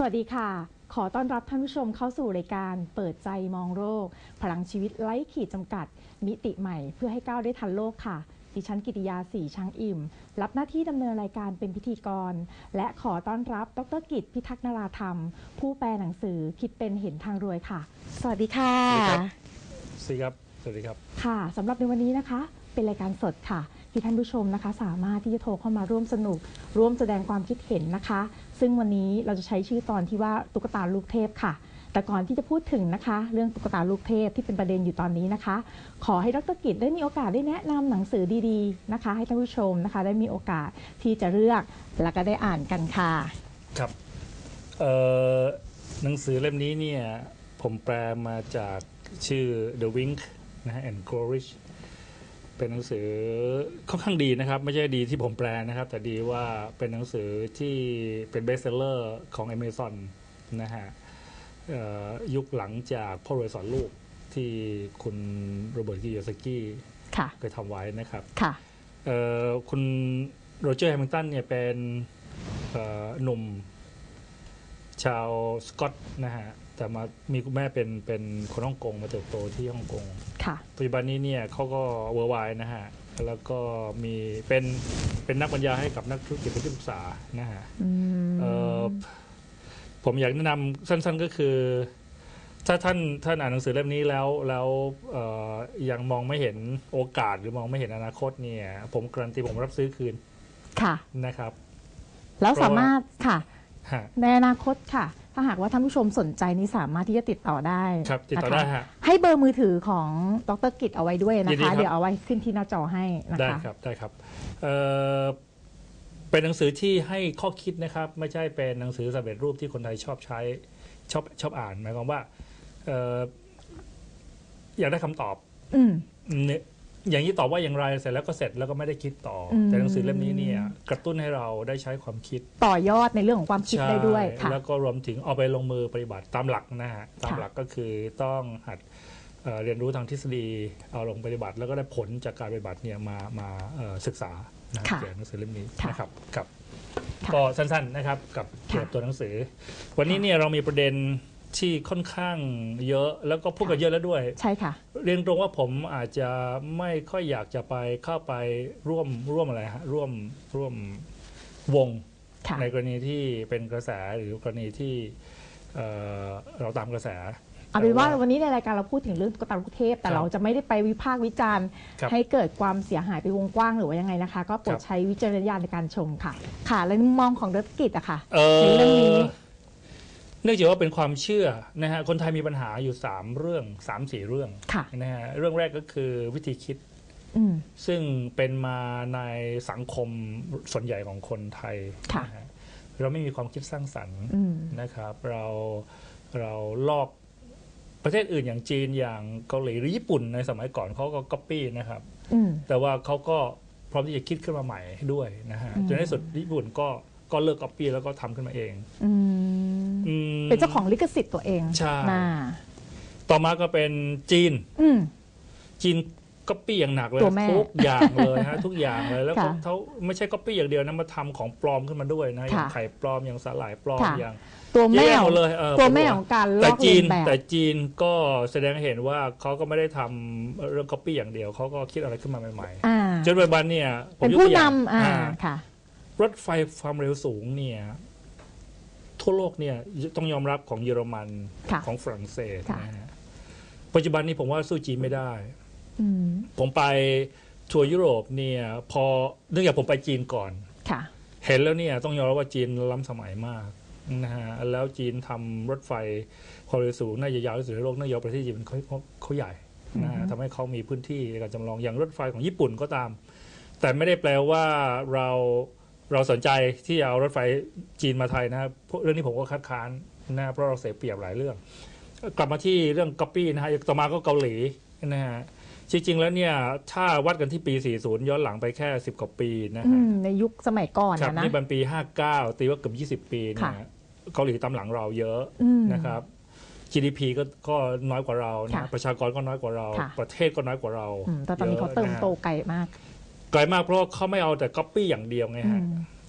วัสดีค่ะขอต้อนรับท่านผู้ชมเข้าสู่รายการเปิดใจมองโลกพลังชีวิตไร้ขีดจำกัดมิติใหม่เพื่อให้ก้าวได้ทันโลกค่ะดิฉันกิติยาศรีช้างอิ่มรับหน้าที่ดำเนินรายการเป็นพิธีกรและขอต้อนรับดร.กิตพิทักษ์นราธรรมผู้แปลหนังสือคิดเป็นเห็นทางรวยค่ะสวัสดีค่ะสวัสดีครับสวัสดีครับค่ะสำหรับในวันนี้นะคะเป็นรายการสดค่ะที่ท่านผู้ชมนะคะสามารถที่จะโทรเข้ามาร่วมสนุกร่วมแสดงความคิดเห็นนะคะซึ่งวันนี้เราจะใช้ชื่อตอนที่ว่าตุ๊กตาลูกเทพค่ะแต่ก่อนที่จะพูดถึงนะคะเรื่องตุ๊กตาลูกเทพที่เป็นประเด็นอยู่ตอนนี้นะคะขอให้ดร.กิตได้มีโอกาสได้แนะนำหนังสือดีๆนะคะให้ท่านผู้ชมนะคะได้มีโอกาสที่จะเลือกแล้วก็ได้อ่านกันค่ะครับหนังสือเล่มนี้เนี่ยผมแปลมาจากชื่อ The Wink นะฮะ and Gloryเป็นหนังสือค่อนข้างดีนะครับไม่ใช่ดีที่ผมแปลนะครับแต่ดีว่าเป็นหนังสือที่เป็นเบสเซลเลอร์ของ Amazon นะฮะยุคหลังจากพ่อรวยสอนลูกที่คุณโรเบิร์ต กิโยซากิเคยทำไว้นะครับคุณโรเจอร์ แฮมิลตันเนี่ยเป็นหนุ่มชาวสกอตนะฮะแต่มามีคุณแม่เป็นคนฮ่องกงมาเติบโตที่ฮ่องกงปัจจุบันนี้เนี่ยเขาก็เวอร์ไวนะฮะแล้วก็มีเป็นนักบรรยายให้กับนักธุรกิจเป็นที่ปรึกษานะฮะผมอยากแนะนำสั้นๆก็คือถ้าท่านอ่านหนังสือเล่มนี้แล้วยังมองไม่เห็นโอกาสหรือมองไม่เห็นอนาคตเนี่ยผมการันตีผมรับซื้อคืนนะครับแล้วสามารถค่ะในอนาคตค่ะถ้าหากว่าท่านผู้ชมสนใจนี้สามารถที่จะติดต่อได้ครับติดต่อได้ฮะให้เบอร์มือถือของดร.กิตเอาไว้ด้วยนะคะเดี๋ยวเอาไว้ขึ้นที่หน้าจอให้นะคะได้ครับเป็นหนังสือที่ให้ข้อคิดนะครับไม่ใช่เป็นหนังสือสำเร็จรูปที่คนไทยชอบใช้ชอบอ่านหมายความว่าอยากได้คำตอบอย่างนี้ตอบว่าอย่างไรเสร็จแล้วก็เสร็จแล้วก็ไม่ได้คิดต่อแต่หนังสือเล่มนี้เนี่ยกระตุ้นให้เราได้ใช้ความคิดต่อยอดในเรื่องของความคิดได้ด้วยค่ะแล้วก็รวมถึงเอาไปลงมือปฏิบัติตามหลักนะฮะตามหลักก็คือต้องหัดเรียนรู้ทางทฤษฎีเอาลงปฏิบัติแล้วก็ได้ผลจากการปฏิบัติเนี่ยมาศึกษาเกี่ยวกับหนังสือเล่มนี้นะครับกับก็สั้นๆนะครับกับเกี่ยวกับตัวหนังสือวันนี้เนี่ยเรามีประเด็นที่ค่อนข้างเยอะแล้วก็พูดกันเยอะแล้วด้วยใช่ค่ะเรียนตรงว่าผมอาจจะไม่ค่อยอยากจะเข้าไปร่วมอะไรฮะร่วมวงในกรณีที่เป็นกระแสหรือกรณีที่เราตามกระแสเอาเป็นว่าวันนี้ในรายการเราพูดถึงเรื่องตุ๊กตาลูกเทพแต่เราจะไม่ได้ไปวิพากษ์วิจารณ์ให้เกิดความเสียหายไปวงกว้างหรือว่ายังไงนะคะก็โปรดใช้วิจารณญาณในการชมค่ะค่ะและมุมมองของดร.กิตอะค่ะในเรื่องนี้เนื่องจากว่าเป็นความเชื่อนะฮะคนไทยมีปัญหาอยู่3 เรื่อง 3-4 เรื่องนะฮะเรื่องแรกก็คือวิธีคิดซึ่งเป็นมาในสังคมส่วนใหญ่ของคนไทยนะฮะเราไม่มีความคิดสร้างสรรค์นะครับเราลอกประเทศอื่นอย่างจีนอย่างเกาหลีหรือญี่ปุ่นในสมัยก่อนเขาก็ก๊อปปี้นะครับแต่ว่าเขาก็พร้อมที่จะคิดขึ้นมาใหม่ด้วยนะฮะจนในสุดญี่ปุ่นก็เลิกก๊อปปี้แล้วก็ทำขึ้นมาเองเป็นเจ้าของลิขสิทธิ์ตัวเองใช่ต่อมาก็เป็นจีนก๊อปปี้อย่างหนักเลยทุกอย่างเลยฮะทุกอย่างเลยแล้วเขาไม่ใช่ก๊อปปี้อย่างเดียวนะมาทำของปลอมขึ้นมาด้วยนะอย่างไข่ปลอมอย่างสาหร่ายปลอมอย่างตัวแม่ของการลอกเลียนแบบแต่จีนก็แสดงให้เห็นว่าเขาก็ไม่ได้ทำเรื่องก๊อปปี้อย่างเดียวเขาก็คิดอะไรขึ้นมาใหม่ๆจนปัจจุบันเนี่ยเป็นผู้นำค่ะรถไฟความเร็วสูงเนี่ยทั่วโลกเนี่ยต้องยอมรับของเยอรมันของฝรั่งเศสนะฮะปัจจุบันนี้ผมว่าสู้จีนไม่ได้ผมไปทัวร์ยุโรปเนี่ยพอเนื่องจากผมไปจีนก่อนเห็นแล้วเนี่ยต้องยอมรับว่าจีนล้ำสมัยมากนะฮะแล้วจีนทำรถไฟความเร็วสูงน่าจะยาวที่สุดในโลกน่าจะประเทศจีนเขาใหญ่นะฮะทำให้เขามีพื้นที่ในการจำลองอย่างรถไฟของญี่ปุ่นก็ตามแต่ไม่ได้แปลว่าเราสนใจที่จะเอารถไฟจีนมาไทยนะครับเรื่องนี้ผมก็คัดค้านนะเพราะเราเสียเปรียบหลายเรื่องกลับมาที่เรื่องก๊อปปี้นะฮะต่อมาก็เกาหลีนะฮะจริงๆแล้วเนี่ยถ้าวัดกันที่ปี40ย้อนหลังไปแค่10 กว่าปีนะฮะในยุคสมัยก่อนนะนี่เป็นปี59ตีว่าเกือบ20 ปีนะเกาหลีตามหลังเราเยอะนะครับ GDP ก็น้อยกว่าเรานะประชากรก็น้อยกว่าเราประเทศก็น้อยกว่าเราแต่ตอนนี้เขาเติมโตไกลมากเพราะเขาไม่เอาแต่ก๊อปปี้อย่างเดียวไงฮะ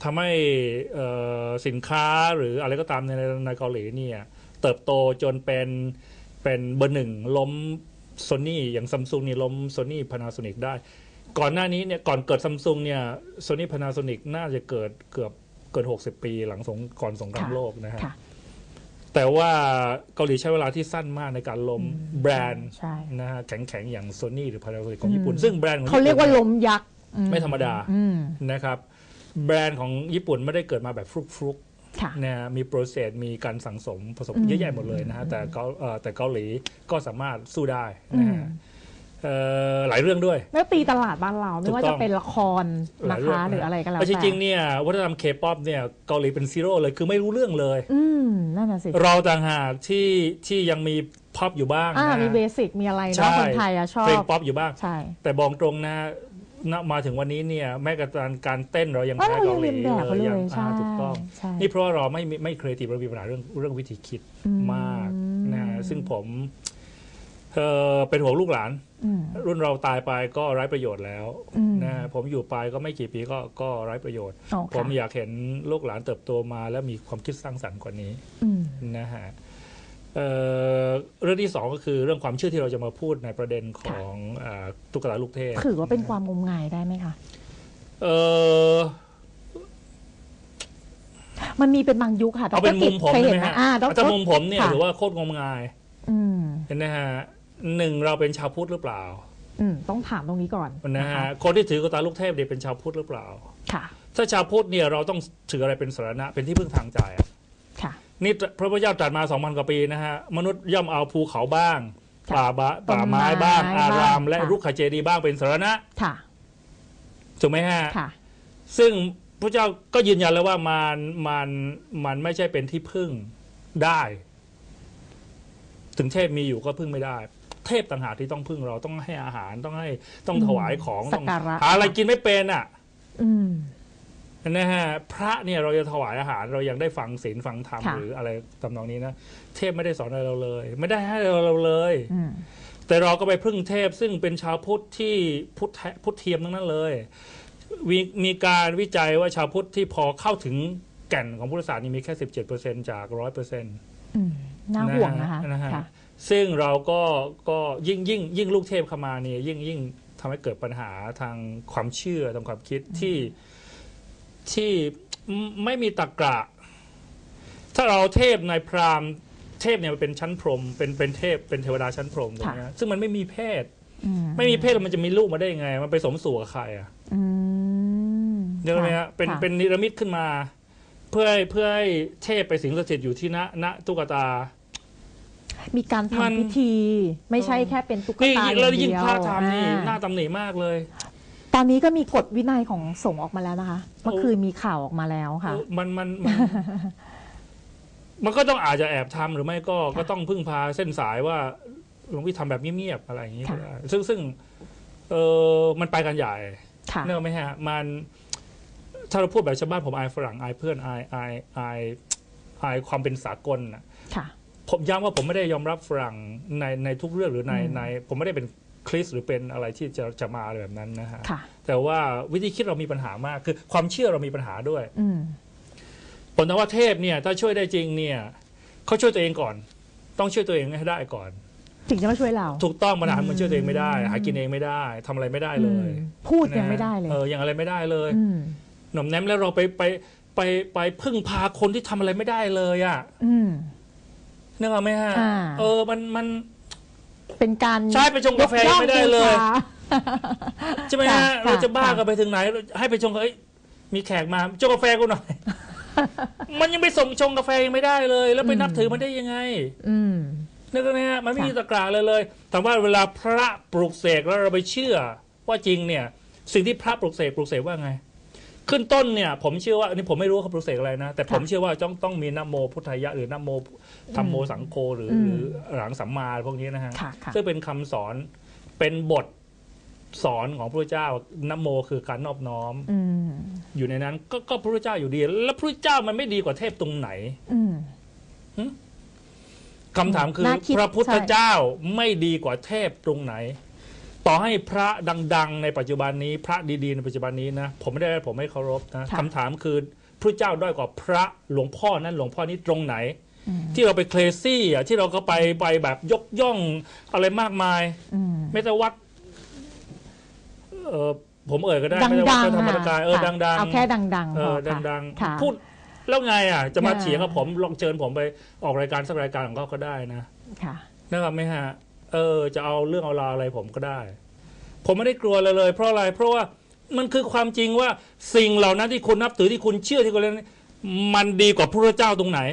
ทำให้สินค้าหรืออะไรก็ตามในเกาหลีเนี่ยเติบโตจนเป็นเบอร์หนึ่งล้มโซนี่อย่างซัมซุงนี่ล้มโซนี่พานาโซนิกได้ก่อนหน้านี้เนี่ยก่อนเกิดซัมซุงเนี่ยโซนี่พานาโซนิกน่าจะเกิด60 ปีหลังก่อนสงครามโลกนะฮะแต่ว่าเกาหลีใช้เวลาที่สั้นมากในการล้มแบรนด์นะฮะแข็งๆอย่างโซนี่หรือพานาโซนิกของญี่ปุ่นซึ่งแบรนด์ของเขาเรียกว่าล้มยักษ์ไม่ธรรมดานะครับแบรนด์ของญี่ปุ่นไม่ได้เกิดมาแบบฟลุกนะมีโปรเซสมีการสั่งสมผสมเยอะแยะหมดเลยนะฮะแต่เกาหลีก็สามารถสู้ได้นะฮะหลายเรื่องด้วยแล้วตีตลาดบ้านเราไม่ว่าจะเป็นละครนะคะหรืออะไรก็แล้วแต่จริงๆเนี่ยวัฒนธรรมเคป๊อปเนี่ยเกาหลีเป็นซีโร่เลยคือไม่รู้เรื่องเลยนั่นน่ะสิเราต่างหากที่ยังมีป๊อปอยู่บ้างมีเบสิกมีอะไรนะคนไทยชอบเพลงป๊อปอยู่บ้างใช่แต่บอกตรงนะมาถึงวันนี้เนี่ยแม้กระทั่งการเต้นเรายังแพ้เกาหลีเลยยังถูกต้องนี่เพราะเราไม่ครีเอทีฟเรามีปัญหาเรื่องวิธีคิดมากนะซึ่งผมเป็นห่วงลูกหลานรุ่นเราตายไปก็ไร้ประโยชน์แล้วนะผมอยู่ไปก็ไม่กี่ปีก็ไร้ประโยชน์ผมอยากเห็นลูกหลานเติบโตมาแล้วมีความคิดสร้างสรรค์กว่านี้นะฮะเรื่องที่สองก็คือเรื่องความเชื่อที่เราจะมาพูดในประเด็นของตุ๊กตาลูกเทพถือว่าเป็นความงมงายได้ไหมคะมันมีเป็นบางยุคค่ะเอาเป็นมุมผมใช่ไหมฮะแต่มุมผมเนี่ยถือว่าโคตรงมงายเห็นไหมฮะหนึ่งเราเป็นชาวพุทธหรือเปล่าต้องถามตรงนี้ก่อนนะฮะคนที่ถือตุ๊กตาลูกเทพเนี่ยเป็นชาวพุทธหรือเปล่าค่ะถ้าชาวพุทธเนี่ยเราต้องถืออะไรเป็นสรณะเป็นที่พึ่งทางใจค่ะนี่พระพุทธเจ้าตรัสมา 2,000 กว่าปีนะฮะมนุษย์ย่อมเอาภูเขาบ้างป่าไม้บ้างอารามและรุกขเจดีย์บ้างเป็นสรณะถูกไหมฮะซึ่งพระเจ้าก็ยืนยันแล้วว่ามันไม่ใช่เป็นที่พึ่งได้ถึงเทพมีอยู่ก็พึ่งไม่ได้เทพต่างหากที่ต้องพึ่งเราต้องให้อาหารต้องถวายของต้องหาอะไรกินไม่เป็นอ่ะนะฮะพระเนี่ยเราจะถวายอาหารเรายังได้ฟังศีลฟังธรรมหรืออะไรทำนองนี้นะเทพไม่ได้สอนอะไรเราเลยไม่ได้ให้เราเลยแต่เราก็ไปพึ่งเทพซึ่งเป็นชาวพุทธที่พุทธเทียมทั้งนั้นเลยมีการวิจัยว่าชาวพุทธที่พอเข้าถึงแก่นของพุทธศาสนามีแค่ 17% จาก 100% น่าห่วงนะคะซึ่งเราก็ยิ่งลูกเทพเข้ามาเนี่ยยิ่งทำให้เกิดปัญหาทางความเชื่อทางความคิดที่ไม่มีตรรกะถ้าเราเทพในพราหมณ์เทพเนี่ยมันเป็นชั้นพรหมเป็นเทพเป็นเทวดาชั้นพรหมตรงนี้ซึ่งมันไม่มีเพศไม่มีเพศแล้วมันจะมีลูกมาได้ยังไงมันไปสมสู่กับใครอ่ะเดี๋ยวนี้เป็นนิรมิตขึ้นมาเพื่อให้เทพไปสิงสถิตอยู่ที่ณตุ๊กตามีการทำพิธีไม่ใช่แค่เป็นตุ๊กตาอย่างเดียวแล้วยิ่งพระทำนี่น่าตำหนิมากเลยตอนนี้ก็มีกฎวินัยของสงฆ์ออกมาแล้วนะคะเมื่อคืนมีข่าวออกมาแล้วค่ะมันก็ต้องอาจจะแอบทำหรือไม่ก็ต้องพึ่งพาเส้นสายว่าหลวงพี่ทำแบบเงียบๆอะไรอย่างนี้ซึ่งมันไปกันใหญ่เนอะไหมฮะมันถ้าเราพูดแบบชาวบ้านผมอายฝรั่งอายเพื่อนอายความเป็นสากลนะผมย้ำว่าผมไม่ได้ยอมรับฝรั่งในทุกเรื่องหรือในผมไม่ได้เป็นคริสหรือเป็นอะไรที่จะมาอะไรแบบนั้นนะฮะแต่ว่าวิธีคิดเรามีปัญหามากคือความเชื่อเรามีปัญหาด้วยผมว่าเทพเนี่ยถ้าช่วยได้จริงเนี่ยเขาช่วยตัวเองก่อนต้องช่วยตัวเองให้ได้ก่อนถึงจะมาช่วยเราถูกต้องปัญหามันช่วยตัวเองไม่ได้หากินเองไม่ได้ทำอะไรไม่ได้เลยพูดยังไม่ได้เลยยังอะไรไม่ได้เลยหน่อมแนมแล้วเราไปพึ่งพาคนที่ทำอะไรไม่ได้เลยอ่ะนึกออกไหมฮะมันเป็นการใช่ไปชงกาแฟไม่ได้เลยใช่ไหมฮะเราจะบ้ากันไปถึงไหนให้ไปชงมีแขกมาชงกาแฟกูหน่อยมันยังไปส่งชงกาแฟยังไม่ได้เลยแล้วไปนับถือมันได้ยังไงนึกออกไหมฮะมันไม่มีตะกร้าเลยแต่ว่าเวลาพระปลุกเสกแล้วเราไปเชื่อว่าจริงเนี่ยสิ่งที่พระปลุกเสกว่าไงขึ้นต้นเนี่ยผมเชื่อว่าอันนี้ผมไม่รู้เขาปลุกเสกอะไรนะแต่ผมเชื่อว่าต้องมีนะโมพุทธายะหรือนะโมธัมโมสังโฆหรือหลังสัมมาพวกนี้นะฮะซึ่งเป็นคำสอนเป็นบทสอนของพระเจ้านะโมคือการนอบน้อมอยู่ในนั้นก็พระเจ้าอยู่ดีแล้วพระเจ้ามันไม่ดีกว่าเทพตรงไหนคำถามคือพระพุทธเจ้าไม่ดีกว่าเทพตรงไหนต่อให้พระดังๆในปัจจุบันนี้พระดีๆในปัจจุบันนี้นะผมไม่เคารพนะคำถามคือพระเจ้าด้อยกว่าพระหลวงพ่อนั้นหลวงพ่อนี้ตรงไหนที่เราไปเคลซี่อ่ะที่เราก็ไปแบบยกย่องอะไรมากมายไม่แต่วัดผมก็ได้ไม่ได้วัดธรรมกายดังๆเอาแค่ดังๆดังๆพูดแล้วไงอ่ะจะมาเถียงกับผมลองเชิญผมไปออกรายการสักรายการของเขาก็ได้นะนะครับไหมฮะจะเอาเรื่องเอาราวอะไรผมก็ได้ผมไม่ได้กลัวเลยเพราะอะไรเพราะว่ามันคือความจริงว่าสิ่งเหล่านั้นที่คุณนับถือที่คุณเชื่อที่คุณเล่นมันดีกว่าพระเจ้าตรงไหน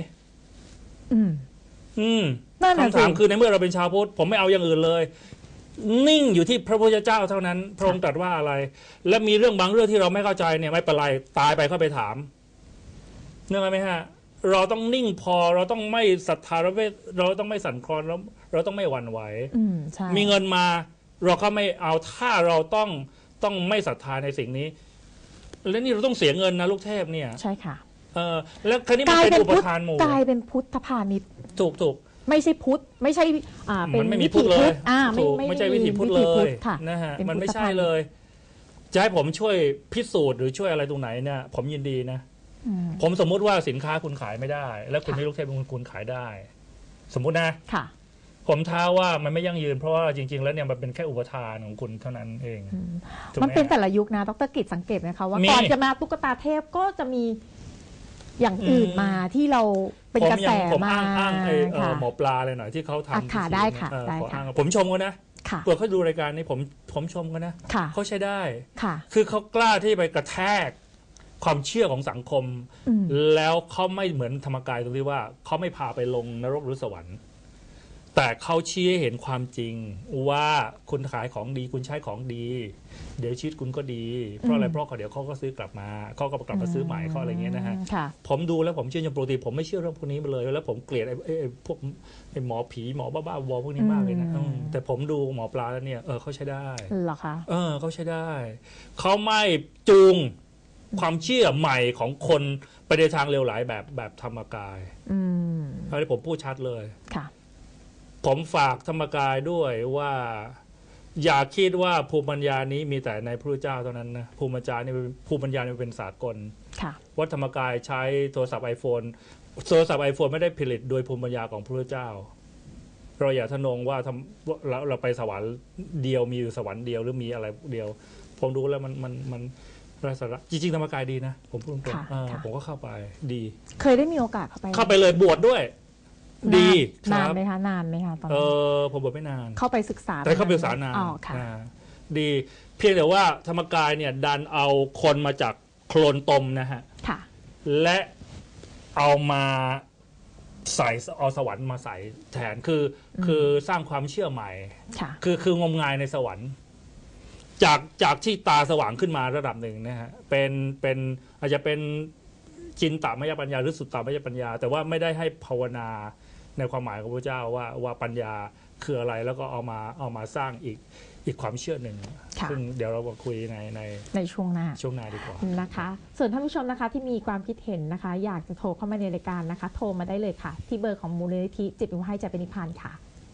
คำถามคือในเมื่อเราเป็นชาวพุทธผมไม่เอาอย่างอื่นเลยนิ่งอยู่ที่พระพุทธเจ้าเท่านั้นพระองค์ตรัสว่าอะไรและมีเรื่องบางเรื่องที่เราไม่เข้าใจเนี่ยไม่เป็นไรตายไปเข้าไปถามเนื่องไหมฮะเราต้องนิ่งพอเราต้องไม่ศรัทธาเราต้องไม่สั่นคลอนเราต้องไม่หวั่นไหวมีเงินมาเราก็ไม่เอาถ้าเราต้องไม่ศรัทธาในสิ่งนี้และนี่เราต้องเสียเงินนะลูกเทพเนี่ยใช่ค่ะแล้วคราวนี้มันเป็นอุปทานหมู่กลายเป็นพุทธพาณิชย์ถูกไม่ใช่พุทธไม่ใช่เป็นวิถีพุทธไม่ใช่วิถีพุทธเลยนะฮะมันไม่ใช่เลยจะให้ผมช่วยพิสูจน์หรือช่วยอะไรตรงไหนเนี่ยผมยินดีนะผมสมมุติว่าสินค้าคุณขายไม่ได้แล้วคุณให้ลูกเทพคุณขายได้สมมุตินะผมท้าว่ามันไม่ยั่งยืนเพราะว่าจริงๆแล้วเนี่ยมันเป็นแค่อุปทานของคุณเท่านั้นเองมันเป็นแต่ละยุคนะดร.กิจสังเกตไหมคะว่าก่อนจะมาตุ๊กตาเทพก็จะมีอย่างอื่นมาที่เราเป็นกระแสมาอ้างหมอปลาเลยหน่อยที่เขาทำค่ะได้ค่ะได้ค่ะผมชมกันนะเปิดเขาดูรายการนี้ผมชมกันนะเขาใช้ได้คือเขากล้าที่ไปกระแทกความเชื่อของสังคมแล้วเขาไม่เหมือนธรรมกายตรงที่ว่าเขาไม่พาไปลงนรกหรือสวรรค์แต่เขาชี้ให้เห็นความจริงว่าคุณขายของดีคุณใช้ของดีเดี๋ยวชีวิตคุณก็ดีเพราะอะไรเพราะเดี๋ยวเขาก็ซื้อกลับมาเขาก็กลับมาซื้อใหม่เขาอะไรเงี้ยนะฮะผมดูแล้วผมเชื่ออย่างปกติผมไม่เชื่อเรื่องพวกนี้มาเลยแล้วผมเกลียดไอ้พวกไอ้หมอผีหมอบ้าๆวอพวกนี้มากเลยนะแต่ผมดูหมอปลาแล้วเนี่ยเขาใช้ได้เหรอคะเขาใช้ได้เขาไม่จูงความเชื่อใหม่ของคนไปในทางเลวไหลแบบธรรมกายอันนี้ผมพูดชัดเลยผมฝากธรรมกายด้วยว่าอย่าคิดว่าภูมิปัญญานี้มีแต่ในพระเจ้าเท่านั้นนะภูมิปัญญานี่เป็นสากลวัดธรรมกายใช้โทรศัพท์ iPhone ไม่ได้ผลิตโดยภูมิปัญญาของพระเจ้าเราอย่าทะนงว่าเราไปสวรรค์เดียวมีอยู่สวรรค์เดียวหรือมีอะไรเดียวผมดูแล้วมันไร้สาระจริงๆธรรมกายดีนะผมพูดตรงๆผมก็เข้าไปดีเคยได้มีโอกาสเข้าไปเลยบวชด้วยดีนานไหมคะตอนนั้นผมบอกไม่นานเข้าไปศึกษาแต่เข้าไปศึกษานานดีเพียงแต่ว่าธรรมกายเนี่ยดันเอาคนมาจากโคลนตมนะฮะและเอามาเอาสวรรค์มาใส่แทนคือสร้างความเชื่อใหม่คืองมงายในสวรรค์จากที่ตาสว่างขึ้นมาระดับหนึ่งนะฮะเป็นอาจจะเป็นจินตามยปัญญาหรือสุตตามยปัญญาแต่ว่าไม่ได้ให้ภาวนาในความหมายของพระเจ้าว่าปัญญาคืออะไรแล้วก็เอามาสร้างอีกความเชื่อหนึ่งซึ่งเดี๋ยวเรามาคุยในช่วงหน้าดีกว่านะคะส่วนท่านผู้ชมนะคะที่มีความคิดเห็นนะคะอยากจะโทรเข้ามาในรายการนะคะโทรมาได้เลยค่ะที่เบอร์ของมูลนิธิจิตวิวให้ใจเป็นนิพพานค่ะ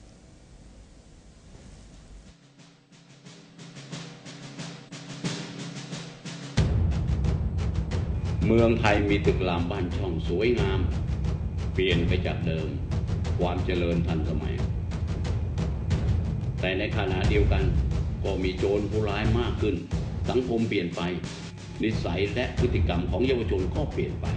เมืองไทยมีตึกรามบ้านช่องสวยงามเปลี่ยนไปจากเดิมความเจริญทันสมัยแต่ในขณะเดียวกันก็มีโจรผู้ร้ายมากขึ้นสังคมเปลี่ยนไปนิสัยและพฤติกรรมของเยาวชนก็เปลี่ยนไป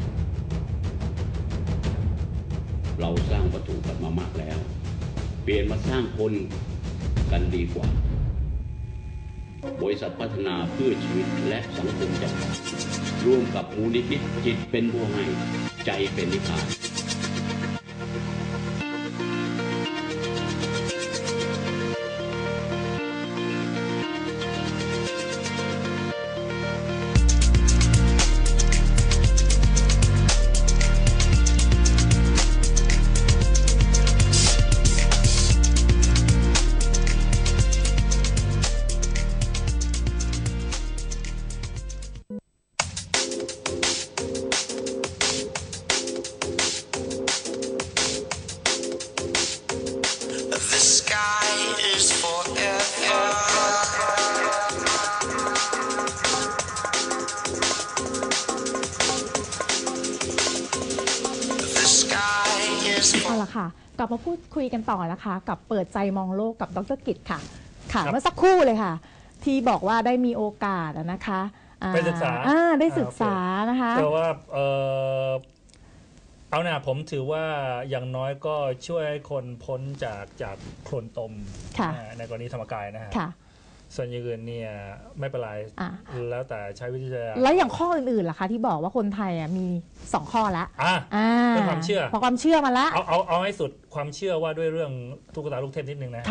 เราสร้างวัตถุกันมามากแล้วเปลี่ยนมาสร้างคนกันดีกว่าบริษัทพัฒนาเพื่อชีวิตและสังคมจำกัดร่วมกับมูลนิธิจิตเป็นผู้ให้ใจเป็นนิพพานลับมาพูดคุยกันต่อนะคะกับเปิดใจมองโลกกับดร.กิจค่ะค่ะเมื่อสักครู่เลยค่ะที่บอกว่าได้มีโอกาสนะคะไปศึกษาได้ศึกษานะคะแต่ว่าเอาหน่าผมถือว่าอย่างน้อยก็ช่วยให้คนพ้นจากโคลนตมในกรณีธรรมกายนะฮะส่วนอย่างอื่นเนี่ยไม่เป็นไรแล้วแต่ใช้วิธีการแล้วอย่างข้ออื่นๆล่ะคะที่บอกว่าคนไทยมี2ข้อแล้วเป็นความเชื่อพอความเชื่อมาแล้วเอาให้สุดความเชื่อว่าด้วยเรื่องตุ๊กตาลูกเทพนิดนึงนะ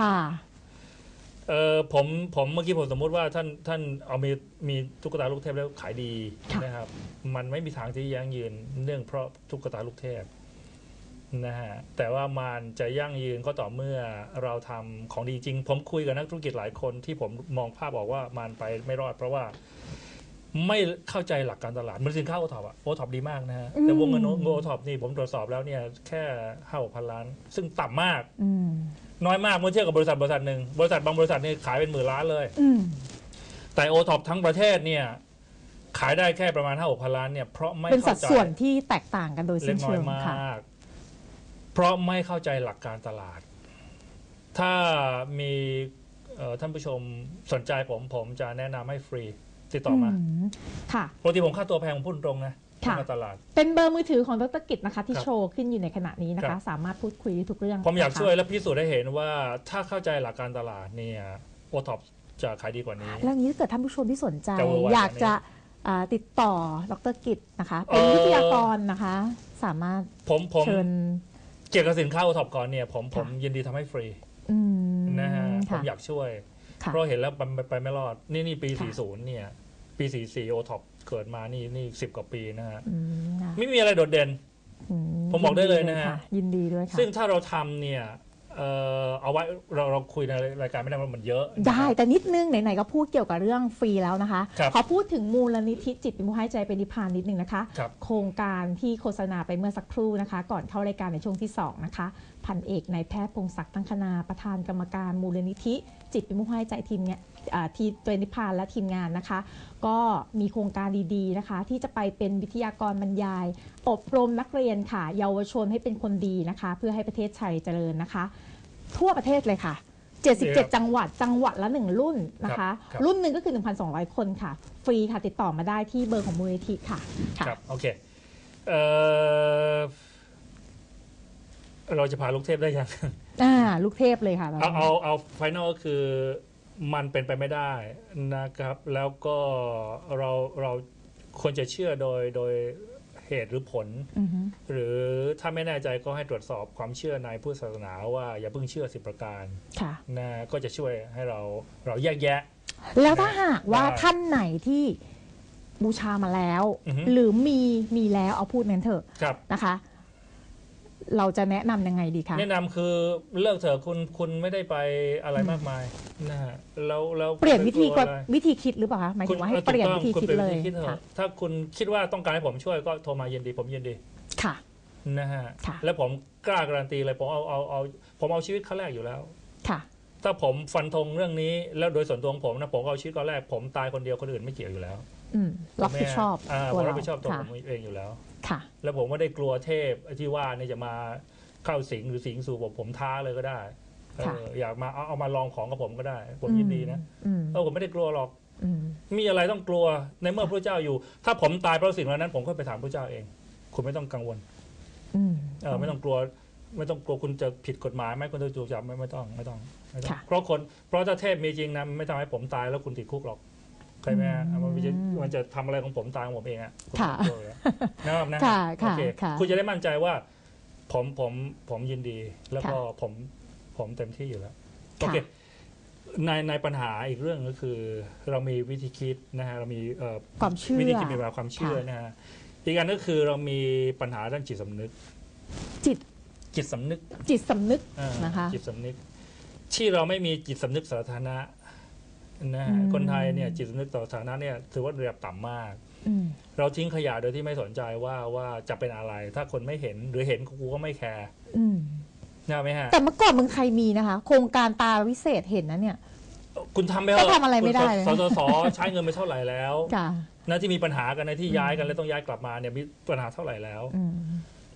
ผมเมื่อกี้ผมสมมุติว่าท่านเอามีตุ๊กตาลูกเทพแล้วขายดีนะครับมันไม่มีทางที่ยั่งยืนเนื่องเพราะตุ๊กตาลูกเทพนะฮะแต่ว่ามันจะยั่งยืนก็ต่อเมื่อเราทำของดีจริงผมคุยกับนักธุรกิจหลายคนที่ผมมองภาพออกว่ามันไปไม่รอดเพราะว่าไม่เข้าใจหลักการตลาดมันสินค้าโอท็อปโอท็อปดีมากนะฮะแต่วงเงินโอท็อปนี่ผมตรวจสอบแล้วเนี่ยแค่5,000 ล้านซึ่งต่ำมากน้อยมากเมื่อเทียบกับบริษัทหนึ่งบริษัทบางบริษัทนี่ขายเป็น10,000 ล้านเลยแต่โอท็อปทั้งประเทศเนี่ยขายได้แค่ประมาณ5-6,000 ล้านเนี่ยเพราะไม่เป็นสัดส่วนที่แตกต่างกันโดยสิ้นเชิงค่ะเพราะไม่เข้าใจหลักการตลาดถ้ามีท่านผู้ชมสนใจผมจะแนะนำให้ฟรีติดต่อมาค่ะปกติผมค่าตัวแพงผมพูดตรงนะตลาดเป็นเบอร์มือถือของดร.กิจนะคะที่โชว์ขึ้นอยู่ในขณะนี้นะคะสามารถพูดคุยได้ทุกเรื่องผมอยากช่วยและพิสูจน์ให้เห็นว่าถ้าเข้าใจหลักการตลาดเนี่ยโอท็อปจะขายดีกว่านี้แล้วนี้ถ้าเกิดท่านผู้ชมที่สนใจอยากจะติดต่อดร.กิจนะคะเป็นวิทยากรนะคะสามารถเชิญเกี่ยวกับสินค้าโอท็อปก่อนเนี่ยผมยินดีทำให้ฟรีนะฮะผมอยากช่วยเพราะเห็นแล้วไปไม่รอดนี่ปี40เนี่ยปี44โอท็อปเกิดมานี่10 กว่าปีนะฮะไม่มีอะไรโดดเด่นผมบอกได้เลยนะฮะยินดีด้วยค่ะซึ่งถ้าเราทำเนี่ยเอาไว้เราคุยในรายการไม่ได้มันเยอะได้แต่นิดนึงไหนๆก็พูดเกี่ยวกับเรื่องฟรีแล้วนะคะขอพูดถึงมูลนิธิจิตวิมุตติให้ใจเป็นนิพพานนิดนึงนะคะโครงการที่โฆษณาไปเมื่อสักครู่นะคะก่อนเข้ารายการในช่วงที่2นะคะพันเอกนายแพทย์พงศักดิ์ตั้งคณาประธานกรรมการมูลนิธิจิตวิมุตติให้ใจทีมเนี่ยที่ตัวนิพพานและทีมงานนะคะก็มีโครงการดีๆนะคะที่จะไปเป็นวิทยากรบรรยายอบรมนักเรียนค่ะเยาวชนให้เป็นคนดีนะคะเพื่อให้ประเทศไทยเจริญนะคะทั่วประเทศเลยค่ะ77จังหวัดละ1รุ่นนะคะรุ่นหนึ่งก็คือ 1,200 คนค่ะฟรีค่ะติดต่อมาได้ที่เบอร์ของมูลนิธิค่ะครับโอเคเราจะพาลูกเทพได้ยังลูกเทพเลยค่ะเอาไฟนอลก็คือมันเป็นไปไม่ได้นะครับแล้วก็เราควรจะเชื่อโดยเหตุหรือผลหรือถ้าไม่แน่ใจก็ให้ตรวจสอบความเชื่อในพุทธศาสนาว่าอย่าเพิ่งเชื่อ10 ประการนะก็จะช่วยให้เราแยกแยะแล้วถ้าหากว่าท่านไหนที่บูชามาแล้วหรือมีแล้วเอาพูดนั้นเถอะนะคะเราจะแนะนำยังไงดีคะแนะนำคือเลิกเถอะคุณไม่ได้ไปอะไรมากมายนะฮะแล้วเปลี่ยนวิธีคิดหรือเปล่าคะหมายถึงว่าให้เปลี่ยนวิธีคิดเลยถ้าคุณคิดว่าต้องการให้ผมช่วยก็โทรมายินดีผมยินดีค่ะนะฮะแล้วผมกล้าการันตีเลยผมเอาชีวิตขั้นแรกอยู่แล้วค่ะถ้าผมฟันธงเรื่องนี้แล้วโดยส่วนตัวของผมนะผมเอาชีวิตก้อนแรกผมตายคนเดียวคนอื่นไม่เกี่ยวอยู่แล้วรับผิดชอบผมรับผิดชอบตัวผมเองอยู่แล้วแล้วผมไม่ได้กลัวเทพที่ว่านี่จะมาเข้าสิงหรือสิงสู่ผมท้าเลยก็ได้อยากมาเอามาลองของกับผมก็ได้ผมยินดีนะผมไม่ได้กลัวหรอกมีอะไรต้องกลัวในเมื่อพระเจ้าอยู่ถ้าผมตายเพราะสิ่งเหล่านั้นผมก็ไปถามพระเจ้าเองคุณไม่ต้องกังวลไม่ต้องกลัวคุณจะผิดกฎหมายไหมคุณจะถูกจับไม่ต้องเพราะถ้าเทพมีจริงนะไม่ทำให้ผมตายแล้วคุณติดคุกหรอกใครไหมมันจะทำอะไรของผมตายของผมเองอ่ะนะโอเคคุณจะได้มั่นใจว่าผมยินดีแล้วก็ผมเต็มที่อยู่แล้วโอเคในปัญหาอีกเรื่องก็คือเรามีวิธีคิดนะฮะเรามีความเชื่อวิธีคิดแบบความเชื่อนะฮะอีกอันก็คือเรามีปัญหาด้านจิตสำนึกจิตสำนึกนะคะจิตสำนึกที่เราไม่มีจิตสำนึกสาธารณะนะฮะคนไทยเนี่ยจิตสำนึกต่อสาธารณะเนี่ยถือว่าระดับต่ำมากเราทิ้งขยะโดยที่ไม่สนใจว่าจะเป็นอะไรถ้าคนไม่เห็นหรือเห็นกูก็ไม่แคร์นะไหมฮะแต่เมื่อก่อนเมืองไทยมีนะคะโครงการตาวิเศษเห็นนะเนี่ยคุณทำไม่ทำอะไรไม่ได้สสใช้เงินไปเท่าไหร่แล้วนะที่มีปัญหากันในที่ย้ายกันแล้วต้องย้ายกลับมาเนี่ยมีปัญหาเท่าไหร่แล้ว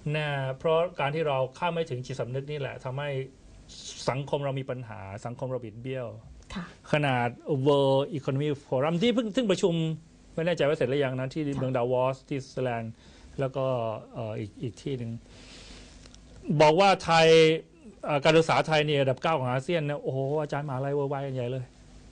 นะเพราะการที่เราเข้าไม่ถึงจิตสำนึกนี่แหละทำให้สังคมเรามีปัญหาสังคมเราบิดเบี้ยวขนาด World Economic Forum ที่เพิ่งประชุมไม่แน่ใจว่าเสร็จหรือยังนะที่เมืองดาวอสที่สวิตเซอร์แลนด์แล้วก็อีกที่หนึ่งบอกว่าไทยการศึกษาไทยเนี่ยอันดับ 9ของอาเซียนนะโอ้โหอาจารย์มหาลัยเวอร์ไวกันใหญ่เลย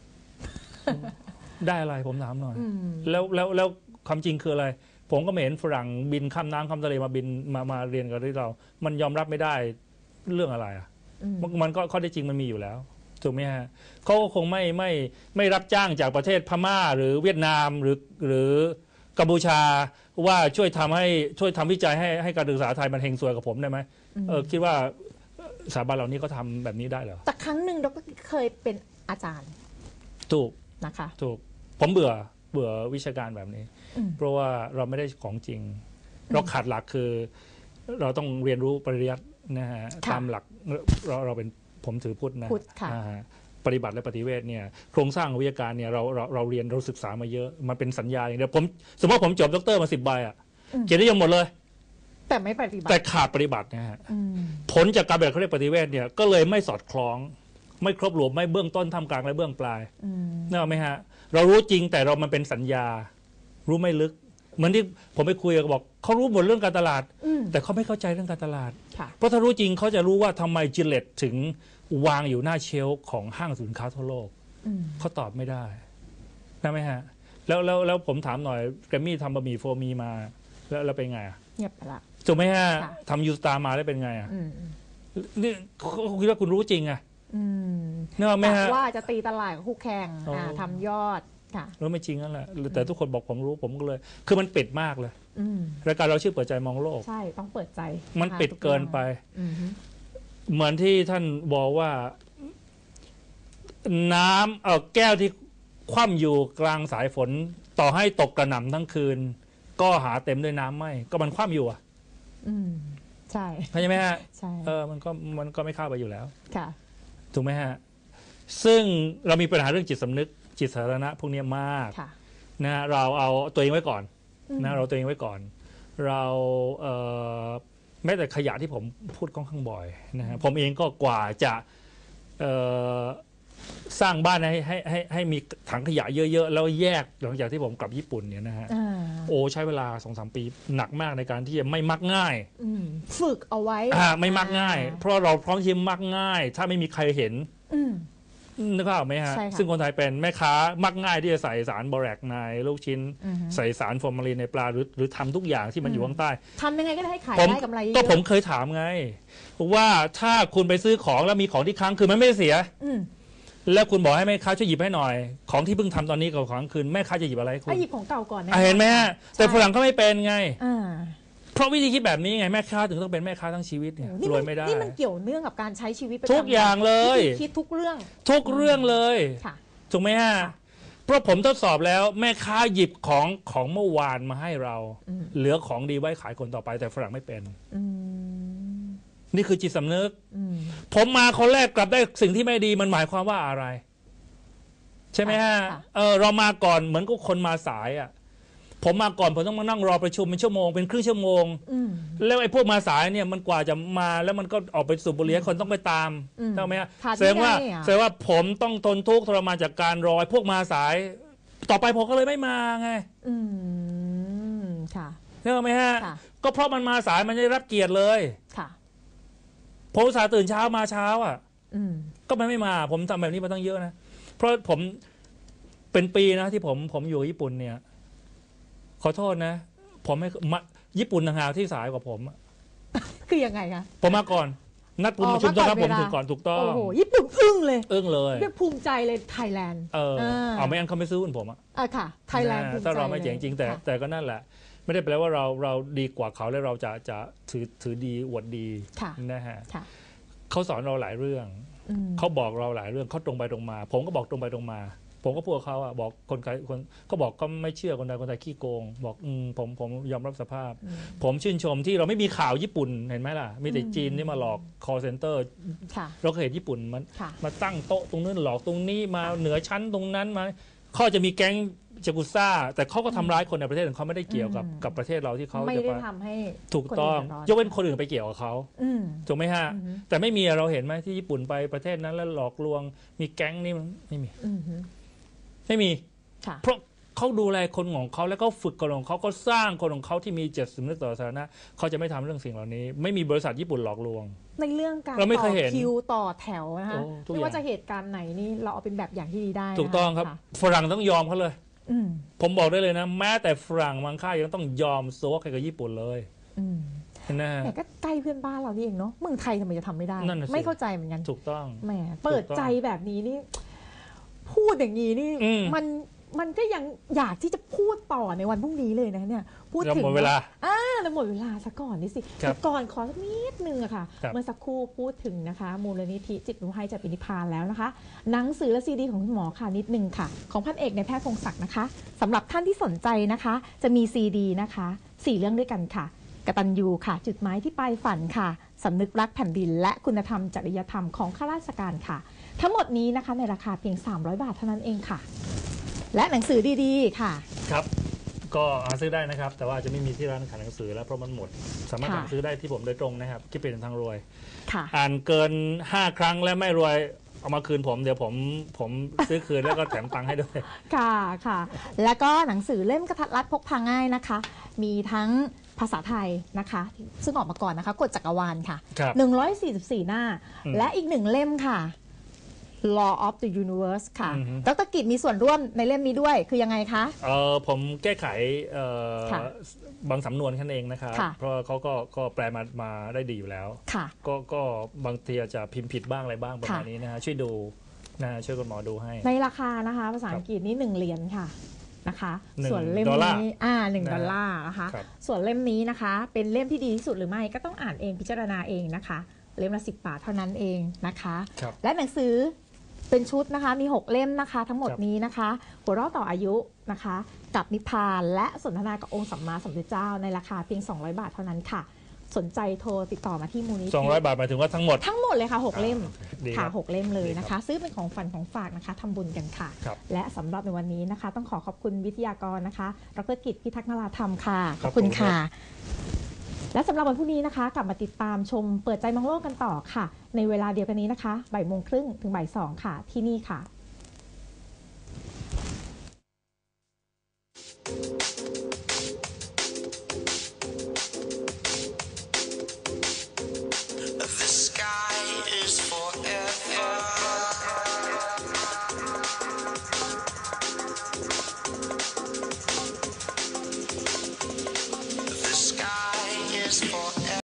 ได้อะไรผมถามหน่อยแล้วความจริงคืออะไรผมก็ไม่เห็นฝรั่งบินข้ามน้ำข้ามทะเลมาบินมาเรียนกับเรามันยอมรับไม่ได้เรื่องอะไรอ่ะมันก็ข้อเท็จจริงมันมีอยู่แล้วถูกไหมฮะเขาคงไม่รับจ้างจากประเทศพม่าหรือเวียดนามหรือกัมพูชาว่าช่วยทำวิจัยให้การศึกษาไทยมันเฮงซวยกับผมได้ไหมคิดว่าสถาบันเหล่านี้ก็ทำแบบนี้ได้เหรอแต่ครั้งหนึ่งดร.เคยเป็นอาจารย์ถูกนะคะถูกผมเบื่อวิชาการแบบนี้เพราะว่าเราไม่ได้ของจริงเราขาดหลักคือเราต้องเรียนรู้ปริยัตินะฮะตามหลักเราเป็นผมถือพุทธนะปฏิบัติและปฏิเวทเนี่ยโครงสร้างวิทยาการเนี่ยเราเรียนเราศึกษามาเยอะมันเป็นสัญญาอย่างเดียวผมสมมติผมจบด็อกเตอร์มา10 ใบอ่ะเกียรตินิยมหมดเลยแต่ไม่ปฏิบัติแต่ขาดปฏิบัตินะฮะผลจากการแบบเขาเรียกปฏิเวทเนี่ยก็เลยไม่สอดคล้องไม่ครบรวมไม่เบื้องต้นท่ามกลางและเบื้องปลายนึกออกไหมฮะเรารู้จริงแต่มันเป็นสัญญารู้ไม่ลึกเหมือนที่ผมไปคุยกับบอกเขารู้หมดเรื่องการตลาดแต่เขาไม่เข้าใจเรื่องการตลาดเพราะถ้ารู้จริงเขาจะรู้ว่าทำไมจิเลตถึงวางอยู่หน้าเชลฟ์ของห้างสินค้าทั่วโลกเขาตอบไม่ได้ใช่ไหมฮะแล้วผมถามหน่อยแกรมมี่ทำบะหมี่โฟมีมาแล้วเป็นไงเงียบไปละถูกไหมฮะทำยูสตาร์มาแล้วเป็นไงนี่คิดว่าคุณรู้จริงอะเนอะไหมฮะว่าจะตีตลาดกับคู่แข่งทำยอดรู้ไม่จริงนั่นแหละแต่ทุกคนบอกผมรู้ผมก็เลยคือมันปิดมากเลยรายการเราชื่อเปิดใจมองโลกใช่ต้องเปิดใจมันปิดเกินไปเหมือนที่ท่านบอกว่าน้ำแก้วที่คว่ำอยู่กลางสายฝนต่อให้ตกกระหน่ำทั้งคืนก็หาเต็มด้วยน้ำไม่ก็มันคว่ำอยู่อ่ะใช่เข้าใจไหมฮะใช่มันก็ไม่เข้าไปอยู่แล้วค่ะถูกไหมฮะซึ่งเรามีปัญหาเรื่องจิตสำนึกจิตสาธารณะพวกนี้มากนะเราเอาตัวเองไว้ก่อนนะเราตัวเองไว้ก่อนเราแม้แต่ขยะที่ผมพูดค่อนข้างบ่อยนะฮะผมเองก็กว่าจะสร้างบ้านให้มีถังขยะเยอะๆแล้วแยกหลังจากที่ผมกลับญี่ปุ่นเนี่ยนะฮะใช้เวลา 2-3 ปีหนักมากในการที่จะไม่มักง่ายฝึกเอาไว้ไม่มักง่ายเพราะเราพร้อมที่มักง่ายถ้าไม่มีใครเห็นนึกภาพไหมฮะซึ่งคนไทยเป็นแม่ค้ามักง่ายที่จะใส่สารบอแรกในลูกชิ้นใส่สารฟอร์มาลีนในปลาหรือทำทุกอย่างที่มันอยู่ข้างใต้ทำยังไงก็ได้ให้ขายได้กำไรเยอะก็ผมเคยถามไงว่าถ้าคุณไปซื้อของแล้วมีของที่ค้างคืนมันไม่เสียแล้วคุณบอกให้แม่ค้าช่วยหยิบให้หน่อยของที่เพิ่งทำตอนนี้กับของคืนแม่ค้าจะหยิบอะไรคุณหยิบของเก่าก่อนเห็นไหมฮะแต่ฝรั่งก็ไม่เป็นไงเพราะวิธีคิดแบบนี้ไงแม่ค้าถึงต้องเป็นแม่ค้าทั้งชีวิตเนี่ยรวยไม่ได้นี่มันเกี่ยวเนื่องกับการใช้ชีวิตทุกอย่างเลยคิดทุกเรื่องเลยถูกไหมฮะเพราะผมทดสอบแล้วแม่ค้าหยิบของเมื่อวานมาให้เราเหลือของดีไว้ขายคนต่อไปแต่ฝรั่งไม่เป็นนี่คือจิตสำนึกผมมาคนแรกกลับได้สิ่งที่ไม่ดีมันหมายความว่าอะไรใช่ไหมฮะเรามาก่อนเหมือนกับคนมาสายอ่ะผมมาก่อนผมต้องมานั่งรอประชุมเป็นชั่วโมงเป็นครึ่งชั่วโมงแล้วไอ้พวกมาสายเนี่ยมันกว่าจะมาแล้วมันก็ออกไปสูบบุหรี่คนต้องไปตามใช่ไหมฮะแสดงว่าผมต้องทนทุกข์ทรมานจากการรอพวกมาสายต่อไปผมก็เลยไม่มาไงค่ะเห็นไหมฮะก็เพราะมันมาสายมันได้รับเกียรติเลยค่ะผมอุตส่าห์ตื่นเช้ามาเช้าอ่ะก็ไม่มาผมทำแบบนี้มาตั้งเยอะนะเพราะผมเป็นปีนะที่ผมอยู่ญี่ปุ่นเนี่ยขอโทษนะผมไม่ญี่ปุ่นต่างหากที่สายกว่าผมคือยังไงคะผมมาก่อนนัดประชุมต้องผมถึงก่อนถูกต้องโอ้โหญี่ปุ่นอึ้งเลยด้วยภูมิใจเลยไทยแลนด์ไม่งั้นเขาไม่ซื้อหุ้นผมค่ะไทยแลนด์ถ้าเราไม่เจ๋งจริงแต่ก็นั่นแหละไม่ได้แปลว่าเราดีกว่าเขาแล้วเราจะถือดีอวดดีนะฮะเขาสอนเราหลายเรื่องเขาบอกเราหลายเรื่องเขาตรงไปตรงมาผมก็บอกตรงไปตรงมาผมก็พูดเขาอ่ะบอกคนเขาบอกก็ไม่เชื่อคนไทยขี้โกงบอกผมยอมรับสภาพผมชื่นชมที่เราไม่มีข่าวญี่ปุ่นเห็นไหมล่ะมีแต่จีนที่มาหลอก call center เราเคยเห็นญี่ปุ่นมันมาตั้งโต๊ะตรงนู้นหลอกตรงนี้มาเหนือชั้นตรงนั้นมาเขาจะมีแก๊งจากุซ่าแต่เขาก็ทำร้ายคนในประเทศของเขาไม่ได้เกี่ยวกับประเทศเราที่เขาไม่จะได้ทำให้ถูกต้องคนอื่นเดือดร้อนยกเว้นคนอื่นไปเกี่ยวกับเขาถูกไหมฮะแต่ไม่มีเราเห็นไหมที่ญี่ปุ่นไปประเทศนั้นแล้วหลอกลวงมีแก๊งนี่ไม่มีไม่มีเพราะเขาดูแลคนของเขาแล้วก็ฝึกคนของเขาก็สร้างคนของเขาที่มีจิตสำนึกต่อสาธารณะเขาจะไม่ทำเรื่องสิ่งเหล่านี้ไม่มีบริษัทญี่ปุ่นหลอกลวงในเรื่องการเราไม่ต่เคยเห็อน คิวต่อแถวนะคะทุกอย่างไม่ว่าจะเหตุการณ์ไหนนี่เราเอาเป็นแบบอย่างที่ดีได้นะถูกต้องครับะฝรั่งต้องยอมเขาเลยผมบอกได้เลยนะแม้แต่ฝรั่งบางค่ายยังต้องยอมโซกให้กับญี่ปุ่นเลยเห็นไหมแต่ก็ใกล้เพื่อนบ้านเรานี่เองเนาะเมืองไทยทำไมจะทำไม่ได้นั่นน่ะสิไม่เข้าใจเหมือนกันถูกต้องแหมเปิดใจแบบนี้นี่พูดอย่างนี้นี่มันก็ยังอยากที่จะพูดต่อในวันพรุ่งนี้เลยนะเนี่ยพูดถึงหมดเวลาแล้วหมดเวลาซะก่อนนี่สิครับแต่ก่อนขอสักนิดนึงอะค่ะครับเมื่อสักครู่พูดถึงนะคะมูลนิธิจิตรู้ให้จากปินิพพานแล้วนะคะ หนังสือและซีดีของคุณหมอค่ะนิดนึงค่ะ ของพันเอกในแพทย์พงศักดิ์นะคะสำหรับท่านที่สนใจนะคะ จะมีซีดีนะคะ4เรื่องด้วยกันค่ะกตัญญูค่ะ จุดหมายที่ปลายฝันค่ะสำนึกรักแผ่นดิน และคุณธรรมจริยธรรมของข้าราชการค่ะ ทั้งหมดนี้นะคะในราคาเพียง300 บาทเท่านั้นเองค่ะ และหนังสือดีๆค่ะครับก็หาซื้อได้นะครับแต่ว่าจะไม่มีที่ร้านขายหนังสือแล้วเพราะมันหมดสามารถค่ะสั่งซื้อได้ที่ผมโดยตรงนะครับคิดเป็นทางรวยค่ะอ่านเกิน5 ครั้งและไม่รวยเอามาคืนผมเดี๋ยวผมซื้อคืนแล้วก็แถมตังค์ให้ด้วยค่ะค่ะ แล้วก็หนังสือเล่มกระทัดรัดพกพาง่ายนะคะ มีทั้งภาษาไทยนะคะ ซึ่งออกมาก่อนนะคะกฎจักรวาลค่ะครับ 144 หน้า และอีก1เล่มค่ะ Law of the Universe ค่ะ ดร.กิจมีส่วนร่วมในเล่มนี้ด้วยคือยังไงคะผมแก้ไขค่ะบางสำนวนแค่นั้นเองนะครับค่ะเพราะเขาก็แปลมาได้ดีอยู่แล้วค่ะก็บางทีอาจจะพิมพ์ผิดบ้างอะไรบ้างประมาณนี้นะฮะช่วยดูนะฮะช่วยคุณหมอดูให้ในราคานะคะภาษาอังกฤษนี่1 เหรียญค่ะนะคะ 1 ส่วนเล่มดอลลาร์นี้1 ดอลลาร์นะคะครับส่วนเล่มนี้นะคะ เป็นเล่มที่ดีที่สุดหรือไม่ก็ต้องอ่านเองพิจารณาเองนะคะ เล่มละ10 บาทเท่านั้นเองนะคะครับและหนังสือเป็นชุดนะคะมี6 เล่มนะคะ ทั้งหมดครับนี้นะคะหัวเราะต่ออายุนะคะ กับนิพพานและสนทนากับองค์สัมมาสัมพุทธเจ้าในราคาเพียง200 บาทเท่านั้นค่ะ สนใจโทรติดต่อมาที่มูลนิธิ 200 บาทหมายถึงว่าทั้งหมดทั้งหมดเลยค่ะ6 เล่มดีคค่ะรับ 6 เล่มเลยนะดีครัคะบซื้อเป็นของฝันของฝากนะคะทำบุญกันค่ะครับและสำหรับในวันนี้นะคะ ต้องขอบคุณวิทยากรนะคะดร.กิจพิทักษ์นราธรรมค่ะคขรับอบคุณผมครับค่ะ และสำหรับวันพรุ่งนี้นะคะ กลับมาติดตามชมเปิดใจมองโลกกันต่อค่ะ ในเวลาเดียวกันนี้นะคะบ่ายโมงครึ่งถึงบ่าย2ค่ะที่นี่ค่ะ